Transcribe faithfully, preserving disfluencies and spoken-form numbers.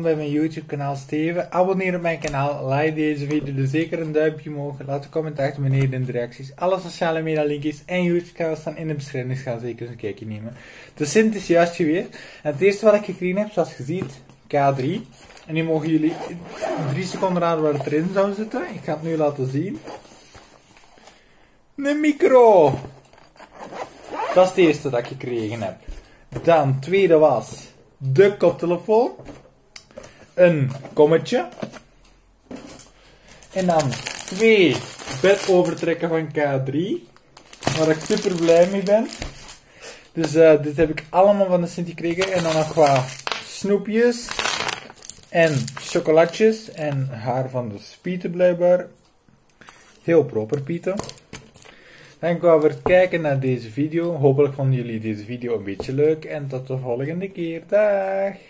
bij mijn YouTube kanaal Steven. Abonneer op mijn kanaal, like deze video, dus zeker een duimpje omhoog. Laat een comment achter beneden in de reacties. Alle sociale media linkjes en YouTube kanaal staan in de beschrijving, dus ga zeker eens een kijkje nemen. De Sint is juist geweest. En het eerste wat ik gekregen heb, zoals je ziet, K drie. En nu mogen jullie drie seconden raden waar het erin zou zitten. Ik ga het nu laten zien. Een micro! Dat is het eerste dat ik gekregen heb. Dan, het tweede was de koptelefoon. Een kommetje. En dan twee bedovertrekken van K drie. Waar ik super blij mee ben. Dus uh, dit heb ik allemaal van de Sint gekregen. En dan nog wat snoepjes. En chocolatjes. En haar van de Pieten blijkbaar. Heel proper Pieten. Dankjewel voor het kijken naar deze video. Hopelijk vonden jullie deze video een beetje leuk. En tot de volgende keer. Dag!